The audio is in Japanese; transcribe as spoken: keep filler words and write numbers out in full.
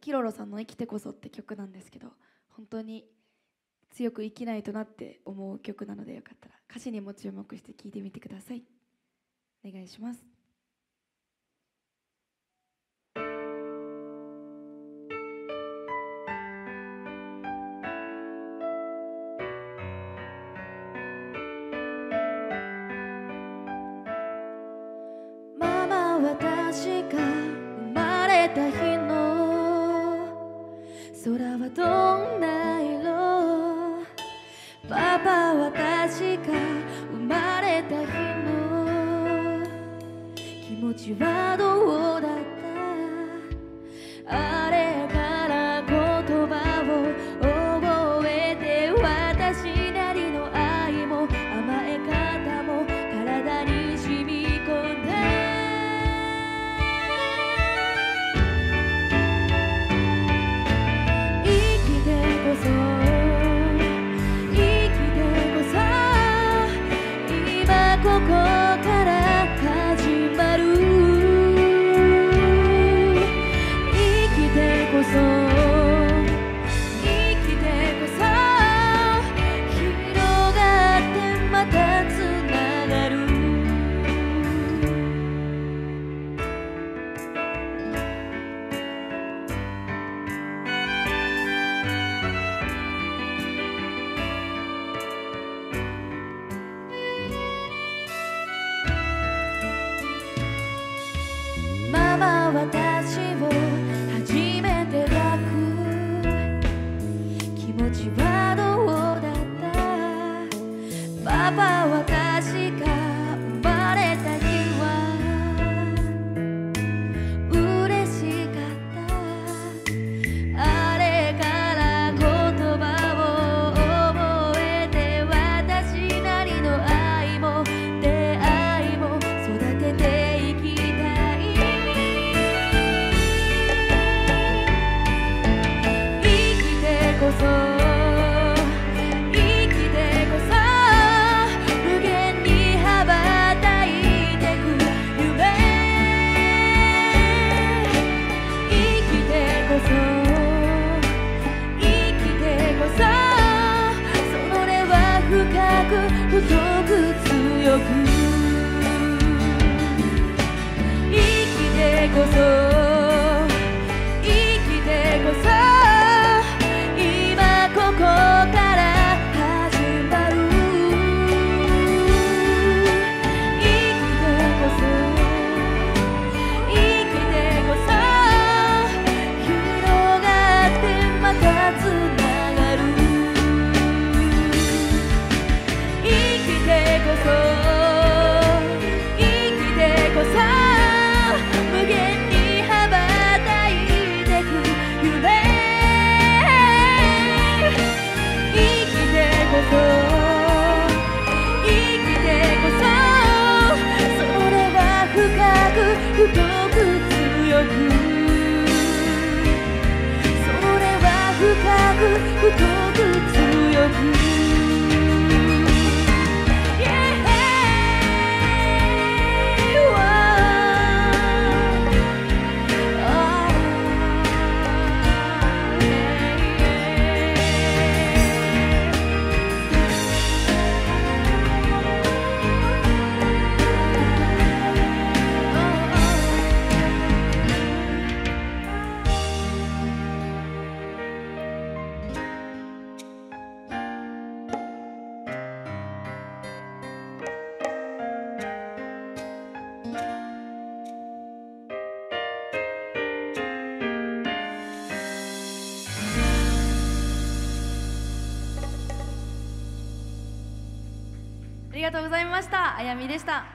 キロロさんの「生きてこそ」って曲なんですけど、本当に強く生きないとなって思う曲なので、よかったら歌詞にも注目して聴いてみてください。お願いします。ママ、私が生まれた日の空はどんな色？パパ、私が生まれた日の気持ちはどうだった？あれから言葉を覚えて、私なりの愛も甘え方も体に染み込んだ。生きてこそ、生きてこそ、今ここから始まる。生きてこそ、生きてこそ、広がってまたつながる。ママ、私を初めて抱く気持ちはどうだった？パパ、私が生まれた日は嬉しかった。あれから言葉を覚えて、私なりの愛も出会いも育てていきたい。生きてこそ、生きてこそ、無限に羽ばたいてく夢。生きてこそ、生きてこそ、それは深く太く強く。生きてこそ、生きてこそ、今ここから始まる。生きてこそ、生きてこそ、広がってまたつながる。生きてこそ、生きてこそ、無限に羽ばたいてく夢。生きてこそ、生きてこそ、それは深く太く強く。それは深く太く強く。ありがとうございました。あやみでした。